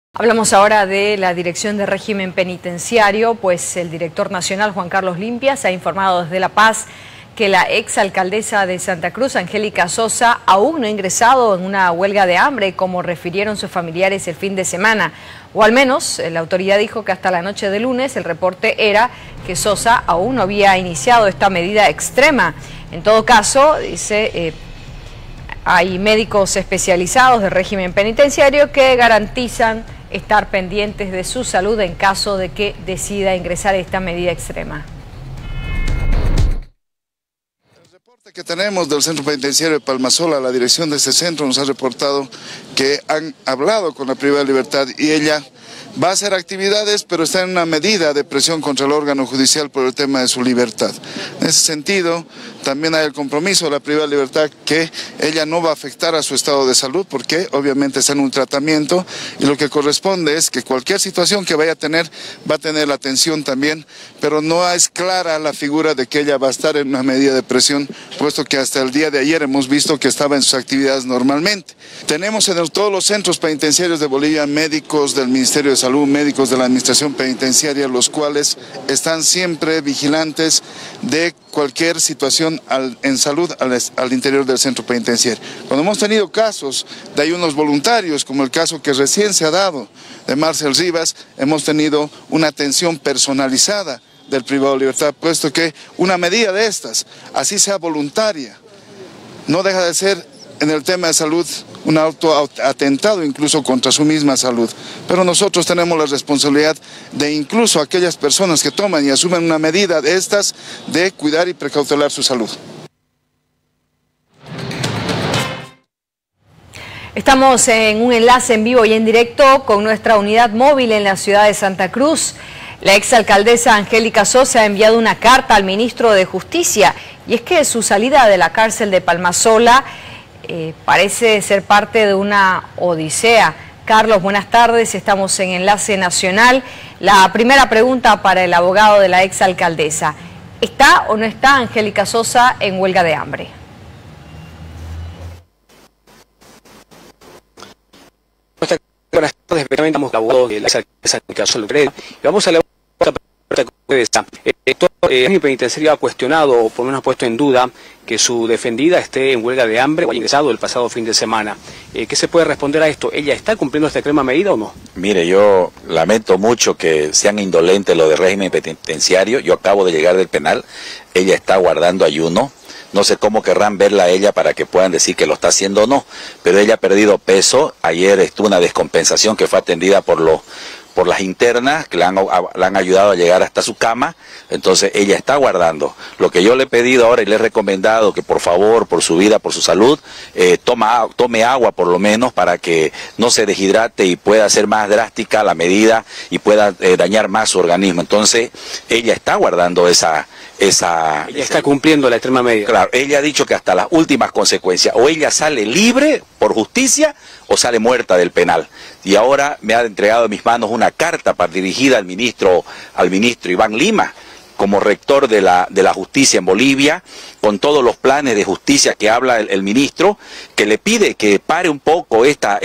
Hablamos ahora de la Dirección de Régimen Penitenciario, pues el director nacional Juan Carlos Limpias ha informado desde La Paz que la exalcaldesa de Santa Cruz, Angélica Sosa, aún no ha ingresado en una huelga de hambre, como refirieron sus familiares el fin de semana. O al menos la autoridad dijo que hasta la noche de lunes el reporte era que Sosa aún no había iniciado esta medida extrema. En todo caso, dice, hay médicos especializados de régimen penitenciario que garantizan estar pendientes de su salud en caso de que decida ingresar esta medida extrema. El reporte que tenemos del Centro Penitenciario de Palmasola, la dirección de este centro nos ha reportado que han hablado con la privada de libertad y ella va a hacer actividades, pero está en una medida de presión contra el órgano judicial por el tema de su libertad. En ese sentido, también hay el compromiso de la privada de libertad que ella no va a afectar a su estado de salud, porque obviamente está en un tratamiento y lo que corresponde es que cualquier situación que vaya a tener, va a tener la atención también, pero no es clara la figura de que ella va a estar en una medida de presión, puesto que hasta el día de ayer hemos visto que estaba en sus actividades normalmente. Tenemos en todos los centros penitenciarios de Bolivia médicos del Ministerio de Salud, médicos de la Administración Penitenciaria, los cuales están siempre vigilantes de cualquier situación en salud al interior del centro penitenciario. Cuando hemos tenido casos de ayunos voluntarios, como el caso que recién se ha dado de Marcel Rivas, hemos tenido una atención personalizada del privado de libertad, puesto que una medida de estas, así sea voluntaria, no deja de ser en el tema de salud un autoatentado incluso contra su misma salud. Pero nosotros tenemos la responsabilidad de incluso aquellas personas que toman y asumen una medida de estas, de cuidar y precautelar su salud. Estamos en un enlace en vivo y en directo con nuestra unidad móvil en la ciudad de Santa Cruz. La exalcaldesa Angélica Sosa ha enviado una carta al ministro de Justicia, y es que su salida de la cárcel de Palmasola parece ser parte de una odisea. Carlos, buenas tardes, estamos en Enlace Nacional. La primera pregunta para el abogado de la exalcaldesa: ¿está o no está Angélica Sosa en huelga de hambre? Buenas tardes, estamos abogado de la exalcaldesa Angélica Sosa. Vamos a la pregunta. El penitenciario ha cuestionado, o por lo menos ha puesto en duda, que su defendida esté en huelga de hambre o haya ingresado el pasado fin de semana. ¿Qué se puede responder a esto? ¿Ella está cumpliendo esta extrema medida o no? Mire, yo lamento mucho que sean indolentes lo de régimen penitenciario. Yo acabo de llegar del penal, ella está guardando ayuno. No sé cómo querrán verla a ella para que puedan decir que lo está haciendo o no, pero ella ha perdido peso. Ayer estuvo una descompensación que fue atendida por las internas, que la han ayudado a llegar hasta su cama. Entonces ella está guardando. Lo que yo le he pedido ahora y le he recomendado que por favor, por su vida, por su salud, tome agua por lo menos para que no se deshidrate y pueda ser más drástica la medida y pueda dañar más su organismo. Entonces ella está guardando ella está cumpliendo la extrema medida. Claro, ella ha dicho que hasta las últimas consecuencias, o ella sale libre por justicia o sale muerta del penal. Y ahora me ha entregado en mis manos una carta dirigida al ministro Iván Lima, como rector de la justicia en Bolivia, con todos los planes de justicia que habla el ministro, que le pide que pare un poco esta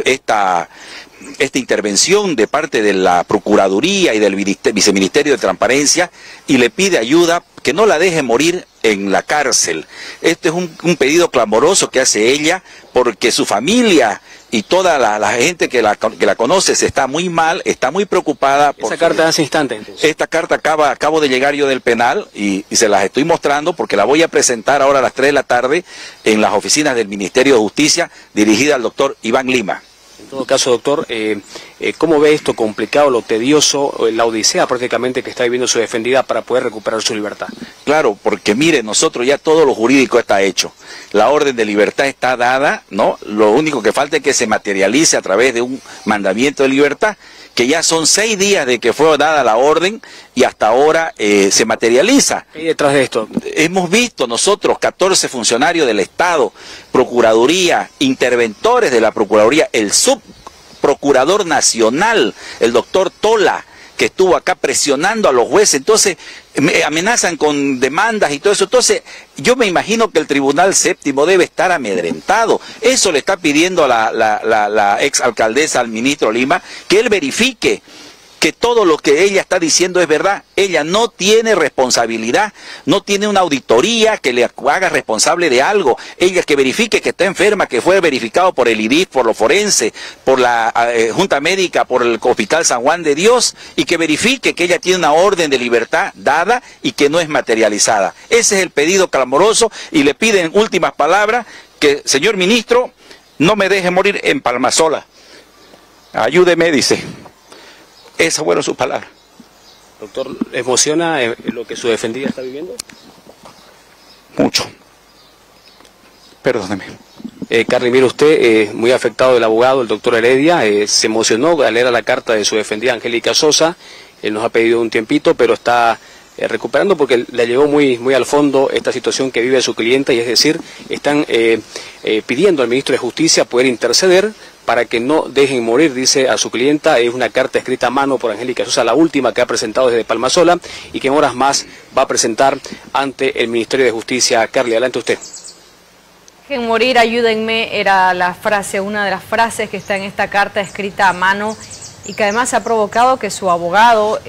intervención de parte de la Procuraduría y del Viceministerio de Transparencia, y le pide ayuda, que no la deje morir en la cárcel. Este es un pedido clamoroso que hace ella, porque su familia y toda la gente que la conoce está muy mal, está muy preocupada. ¿Esa carta hace instante? Entonces. Esta carta acabo de llegar yo del penal y se las estoy mostrando porque la voy a presentar ahora a las 3 de la tarde en las oficinas del Ministerio de Justicia, dirigida al doctor Iván Lima. En todo caso, doctor, ¿cómo ve esto complicado, lo tedioso, la odisea prácticamente que está viviendo su defendida para poder recuperar su libertad? Claro, porque mire, nosotros ya todo lo jurídico está hecho. La orden de libertad está dada, ¿no? Lo único que falta es que se materialice a través de un mandamiento de libertad, que ya son 6 días de que fue dada la orden y hasta ahora se materializa. ¿Qué hay detrás de esto? Hemos visto nosotros 14 funcionarios del Estado, Procuraduría, interventores de la Procuraduría, el subprocurador nacional, el doctor Tola, que estuvo acá presionando a los jueces. Entonces, me amenazan con demandas y todo eso. Entonces, yo me imagino que el Tribunal Séptimo debe estar amedrentado. Eso le está pidiendo la exalcaldesa al ministro Lima, que él verifique que todo lo que ella está diciendo es verdad. Ella no tiene responsabilidad, no tiene una auditoría que le haga responsable de algo. Ella que verifique que está enferma, que fue verificado por el IDIF, por los forenses, por la Junta Médica, por el Hospital San Juan de Dios, y que verifique que ella tiene una orden de libertad dada y que no es materializada. Ese es el pedido clamoroso, y le piden últimas palabras que, señor ministro, no me deje morir en Palmasola. Ayúdeme, dice. Esas fueron sus palabras. Doctor, ¿emociona lo que su defendida está viviendo? Mucho. Perdóneme. Carly, mire usted, muy afectado el abogado, el doctor Heredia, se emocionó al leer la carta de su defendida Angélica Sosa. Él nos ha pedido un tiempito, pero está recuperando porque le llegó muy al fondo esta situación que vive su clienta, y es decir, están pidiendo al ministro de Justicia poder interceder para que no dejen morir, dice, a su clienta. Es una carta escrita a mano por Angélica Sosa, la última que ha presentado desde Palmasola, y que en horas más va a presentar ante el Ministerio de Justicia. Carly, adelante usted. Dejen morir, ayúdenme, era la frase, una de las frases que está en esta carta escrita a mano, y que además ha provocado que su abogado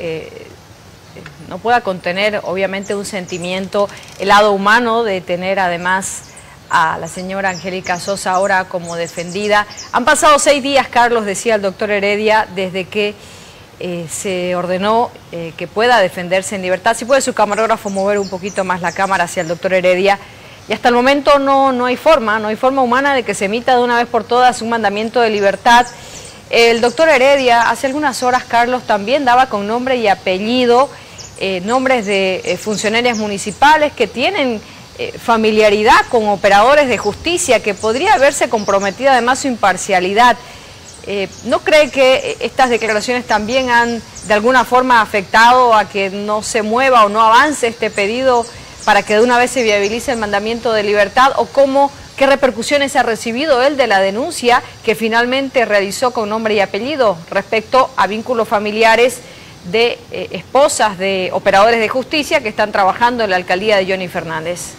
no pueda contener, obviamente, un sentimiento, el lado humano de tener además a la señora Angélica Sosa ahora como defendida. Han pasado 6 días, Carlos, decía el doctor Heredia, desde que se ordenó que pueda defenderse en libertad. Si puede su camarógrafo mover un poquito más la cámara hacia el doctor Heredia. Y hasta el momento no hay forma humana de que se emita de una vez por todas un mandamiento de libertad. El doctor Heredia hace algunas horas, Carlos, también daba con nombre y apellido nombres de funcionarios municipales que tienen familiaridad con operadores de justicia, que podría haberse comprometido además su imparcialidad. ¿No cree que estas declaraciones también han de alguna forma afectado a que no se mueva o no avance este pedido para que de una vez se viabilice el mandamiento de libertad? ¿O qué repercusiones ha recibido él de la denuncia que finalmente realizó con nombre y apellido respecto a vínculos familiares de esposas de operadores de justicia que están trabajando en la alcaldía de Johnny Fernández?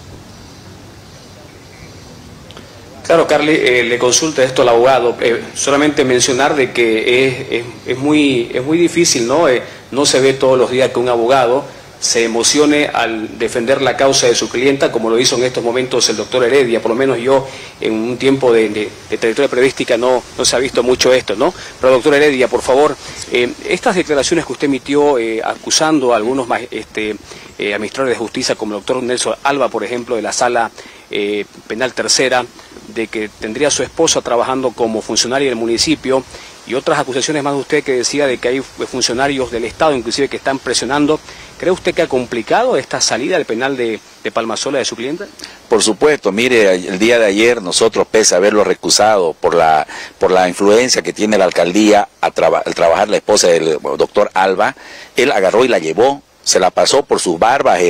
Claro, Carly, le consulta esto al abogado. Solamente mencionar de que es muy difícil, ¿no? No se ve todos los días que un abogado se emocione al defender la causa de su clienta, como lo hizo en estos momentos el doctor Heredia. Por lo menos yo, en un tiempo de trayectoria periodística, no se ha visto mucho esto, ¿no? Pero doctor Heredia, por favor, estas declaraciones que usted emitió acusando a algunos administradores de justicia, como el doctor Nelson Alba, por ejemplo, de la Sala Penal Tercera, de que tendría a su esposa trabajando como funcionaria del municipio, y otras acusaciones más de usted que decía de que hay funcionarios del Estado inclusive que están presionando. ¿Cree usted que ha complicado esta salida del penal de Palmasola de su clienta? Por supuesto, mire, el día de ayer nosotros, pese a haberlo recusado por la influencia que tiene la alcaldía al trabajar la esposa del doctor Alba, él agarró y la llevó, se la pasó por sus barbas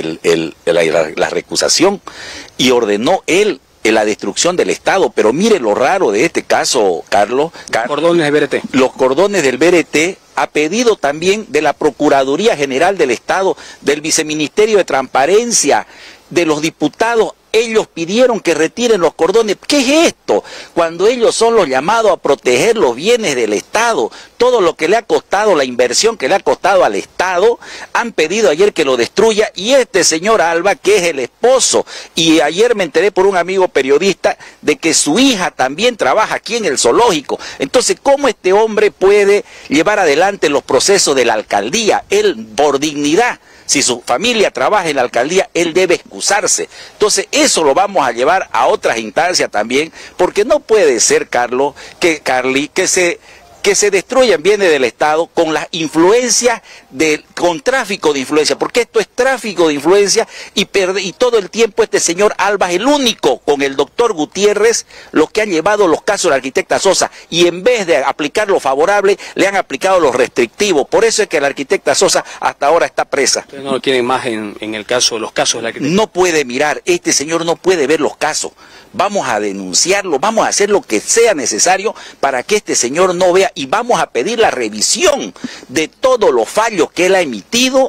la recusación, y ordenó él la destrucción del Estado. Pero mire lo raro de este caso, Carlos. Cordones del BRT. Los cordones del BRT, a pedido también de la Procuraduría General del Estado, del Viceministerio de Transparencia, de los diputados. Ellos pidieron que retiren los cordones. ¿Qué es esto? Cuando ellos son los llamados a proteger los bienes del Estado, todo lo que le ha costado, la inversión que le ha costado al Estado, han pedido ayer que lo destruya. Y este señor Alba, que es el esposo, y ayer me enteré por un amigo periodista de que su hija también trabaja aquí en el zoológico. Entonces, ¿cómo este hombre puede llevar adelante los procesos de la alcaldía? Él, por dignidad, si su familia trabaja en la alcaldía, él debe excusarse. Entonces, eso lo vamos a llevar a otras instancias también, porque no puede ser, Carlos, Carly, que se destruyan bienes del Estado con las influencias, con tráfico de influencia, porque esto es tráfico de influencia, y todo el tiempo este señor Alba es el único, con el doctor Gutiérrez, los que han llevado los casos de la arquitecta Sosa, y en vez de aplicar lo favorable, le han aplicado los restrictivos. Por eso es que la arquitecta Sosa hasta ahora está presa. ¿Ustedes no lo quieren más en los casos de la arquitecta? No puede mirar, este señor no puede ver los casos. Vamos a denunciarlo, vamos a hacer lo que sea necesario para que este señor no vea, y vamos a pedir la revisión de todos los fallos que él ha emitido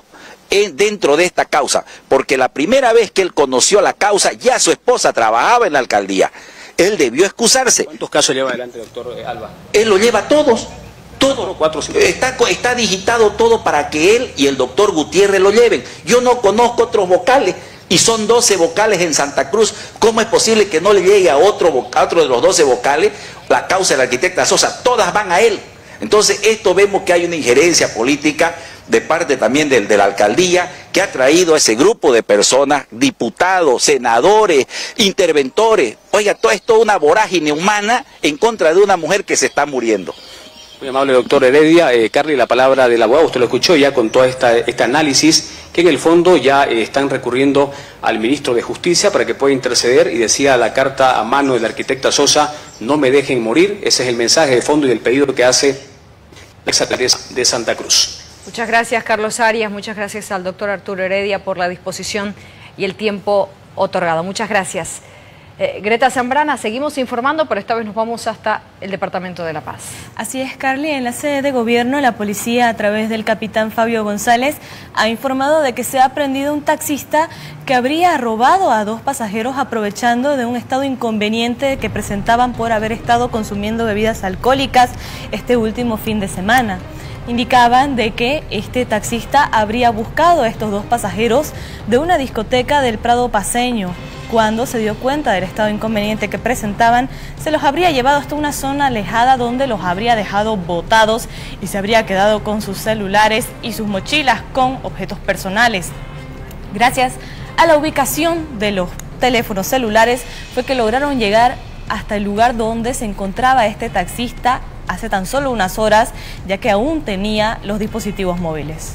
dentro de esta causa, porque la primera vez que él conoció la causa, ya su esposa trabajaba en la alcaldía. Él debió excusarse. ¿Cuántos casos lleva adelante, doctor Alba? Él lo lleva todos. Todo. 4 o 5. Está digitado todo para que él y el doctor Gutiérrez lo lleven. Yo no conozco otros vocales y son 12 vocales en Santa Cruz. ¿Cómo es posible que no le llegue a otro de los 12 vocales la causa de la arquitecta Sosa? Todas van a él. Entonces esto vemos que hay una injerencia política de parte también de la alcaldía que ha traído a ese grupo de personas, diputados, senadores, interventores. Oiga, todo esto es una vorágine humana en contra de una mujer que se está muriendo. Muy amable doctor Heredia. Carly, la palabra del abogado, usted lo escuchó ya con todo este análisis, que en el fondo ya están recurriendo al ministro de Justicia para que pueda interceder, y decía la carta a mano de la arquitecta Sosa: no me dejen morir. Ese es el mensaje de fondo y el pedido que hace la exalcaldesa de Santa Cruz. Muchas gracias, Carlos Arias, muchas gracias al doctor Arturo Heredia por la disposición y el tiempo otorgado. Muchas gracias. Greta Zambrana, seguimos informando, pero esta vez nos vamos hasta el Departamento de La Paz. Así es, Carly. En la sede de gobierno, la policía, a través del capitán Fabio González, ha informado de que se ha aprendido un taxista que habría robado a 2 pasajeros aprovechando de un estado inconveniente que presentaban por haber estado consumiendo bebidas alcohólicas este último fin de semana. Indicaban de que este taxista habría buscado a estos 2 pasajeros de una discoteca del Prado Paceño. Cuando se dio cuenta del estado inconveniente que presentaban, se los habría llevado hasta una zona alejada donde los habría dejado botados y se habría quedado con sus celulares y sus mochilas con objetos personales. Gracias a la ubicación de los teléfonos celulares fue que lograron llegar hasta el lugar donde se encontraba este taxista hace tan solo unas horas, ya que aún tenía los dispositivos móviles.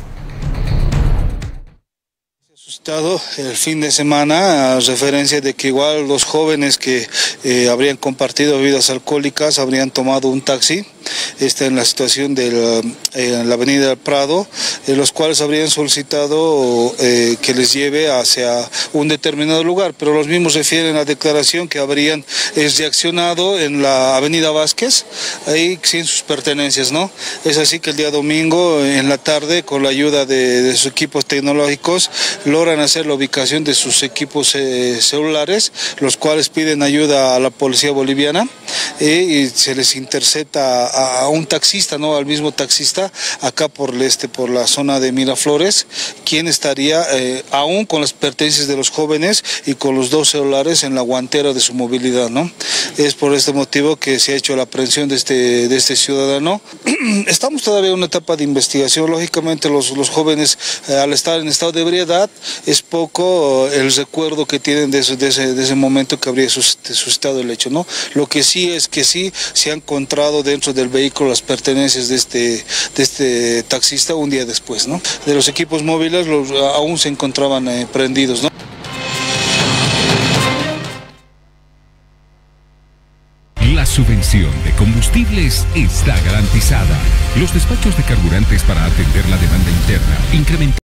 Asustado el fin de semana, a referencia de que igual los jóvenes que habrían compartido bebidas alcohólicas habrían tomado un taxi. Está en la situación en la avenida del Prado, los cuales habrían solicitado que les lleve hacia un determinado lugar, pero los mismos refieren a la declaración que habrían reaccionado en la avenida Vázquez, ahí sin sus pertenencias, ¿no? Es así que el día domingo, en la tarde, con la ayuda de sus equipos tecnológicos, logran hacer la ubicación de sus equipos celulares, los cuales piden ayuda a la policía boliviana y se les intercepta a un taxista, ¿no? Al mismo taxista, acá por la zona de Miraflores, quien estaría aún con las pertenencias de los jóvenes y con los 2 celulares en la guantera de su movilidad, ¿no? Es por este motivo que se ha hecho la aprehensión de este ciudadano. Estamos todavía en una etapa de investigación. Lógicamente los jóvenes, al estar en estado de ebriedad, es poco el recuerdo que tienen de ese momento que habría suscitado el hecho, ¿no? Lo que sí es que sí se ha encontrado dentro del vehículo las pertenencias de este taxista un día después, ¿no? De los equipos móviles aún se encontraban prendidos, ¿no? La subvención de combustibles está garantizada. Los despachos de carburantes para atender la demanda interna incrementan.